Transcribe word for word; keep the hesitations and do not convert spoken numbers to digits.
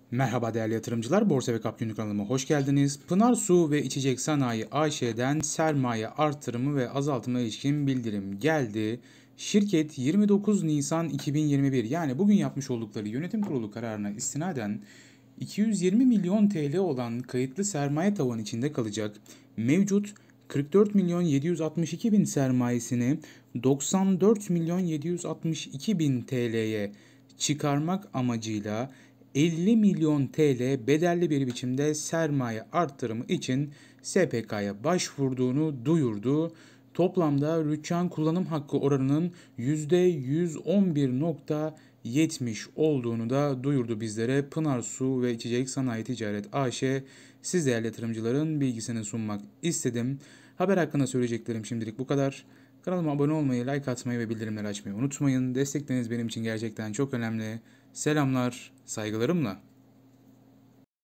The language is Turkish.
Merhaba değerli yatırımcılar, Borsa ve Kap Günlük kanalıma hoş geldiniz. Pınar Su ve İçecek Sanayi A Ş'den sermaye artırımı ve azaltımına ilişkin bildirim geldi. Şirket yirmi dokuz Nisan iki bin yirmi bir, yani bugün yapmış oldukları yönetim kurulu kararına istinaden iki yüz yirmi milyon T L olan kayıtlı sermaye tavan içinde kalacak. Mevcut kırk dört milyon yedi yüz altmış iki bin sermayesini doksan dört milyon yedi yüz altmış iki bin T L'ye çıkarmak amacıyla elli milyon T L bedelli bir biçimde sermaye arttırımı için S P K'ya başvurduğunu duyurdu. Toplamda rüçhan kullanım hakkı oranının yüzde yüz on bir nokta yetmiş olduğunu da duyurdu bizlere. Pınar Su ve İçecek Sanayi Ticaret A Ş, siz değerli yatırımcıların bilgisini sunmak istedim. Haber hakkında söyleyeceklerim şimdilik bu kadar. Kanalıma abone olmayı, like atmayı ve bildirimleri açmayı unutmayın. Destekleriniz benim için gerçekten çok önemli. Selamlar, saygılarımla.